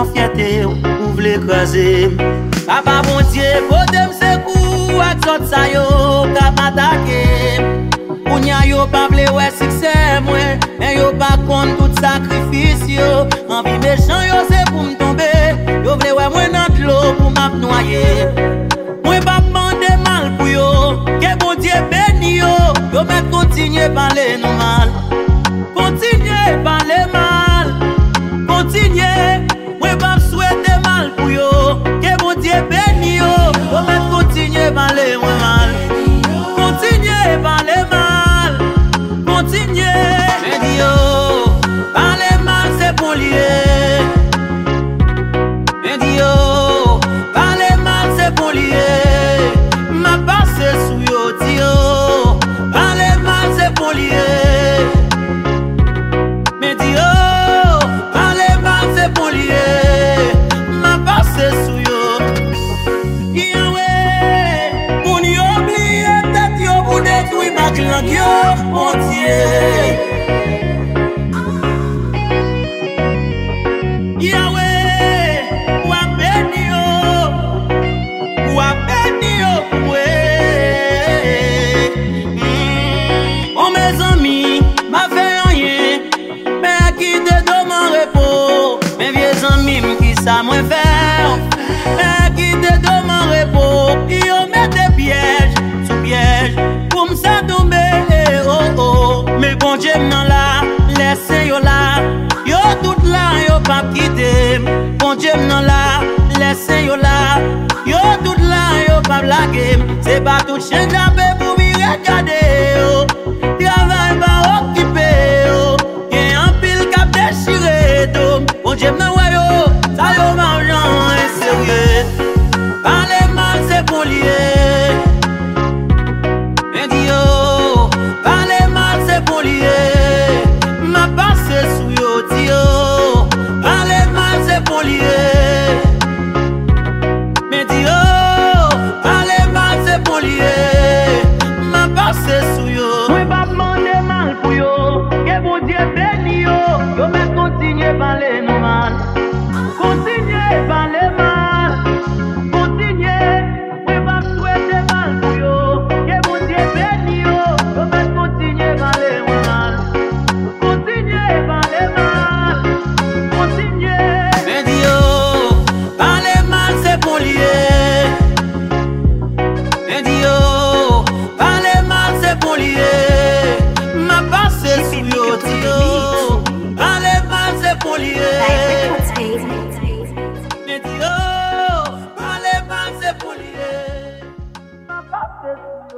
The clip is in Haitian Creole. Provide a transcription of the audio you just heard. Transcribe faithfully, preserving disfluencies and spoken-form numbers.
sans fierté ou vle écraser. Papa bon Dieu, potem se kou ak zot sa yo kap atake. Kounya yo pa vle wè succès mwen, men yo pa kont tout sacrifice yo. Envie méchant yo c'est pour m'tombe, yo vle wè mwen nan l'eau pour m'ap noyer. Mwen pa mande mal pou yo, que bon Dieu béni yo. Yo met continuer parler nous mal, continuer parler mal, continuer. Mwen pa souhaiter mal pour yo, que bon Dieu béni yo. Yo met continuer parler moi mal, continuer parler mal, continuer. Mais dis yo, parler mal c'est pour lier. Mais dis yo, parler mal c'est pour lier. Ma passe sous yo dis yo, parler mal c'est pour lier. Mais dis yo, parler mal c'est pour lier. Ma passe sous yo. Like yo, mon Dieu. Yahweh, ou a béni yo, ou a béni yo, ouais. Oh mes amis, m'a fait rien, mais qui te donne mon repos. Mes vieux amis, qui ça moi faire, mais qui te donne mon repos. Yo met des pièges, sous pièges. Ça tombe, oh oh. Mais bon Dieu m'en là, laissez yo là. Yo tout là, yo pas quitter. Bon Dieu m'en là, laissez yo là. Yo tout là, yo pas blaguer. C'est pas tout chien d'abé pour m'y regarder, oh. Travail pas occupé, oh. Y'a un pile cap déchiré, oh. Bon Dieu m'en ouais, yo. Ça yo m'argent, est sérieux. Parler mal, c'est pour lier. Ma passe sous yo di yo, parler mal c'est pour lier. Mais di yo, parler mal c'est pour lier. Ma passe sous yo. Moi pas demander mal pour yo, que bon Dieu béni yo. Yo mais continuer parler nous mal, continuer parler mal, continuer. Moi pas souhaiter mal pour yo, que bon Dieu béni yo. Yo mais continuer parler mal. This